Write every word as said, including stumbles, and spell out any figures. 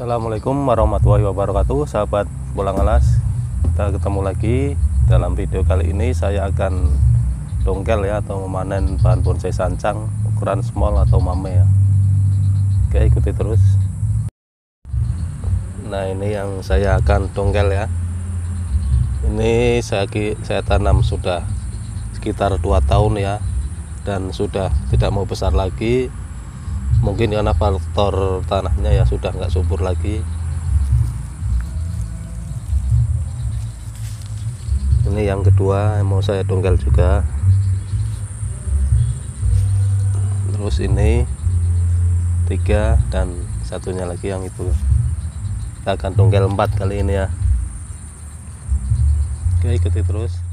Assalamualaikum warahmatullahi wabarakatuh, sahabat bolang alas. Kita ketemu lagi. Dalam video kali ini saya akan dongkel ya, atau memanen bahan bonsai sancang ukuran small atau mame ya. Oke, ikuti terus. Nah, ini yang saya akan dongkel ya. Ini saya saya tanam sudah sekitar dua tahun ya, dan sudah tidak mau besar lagi. Mungkin karena faktor tanahnya ya sudah nggak subur lagi. Ini yang kedua yang mau saya dongkel juga. Terus ini tiga, dan satunya lagi yang itu. Kita akan dongkel empat kali ini ya. Oke, ikuti terus.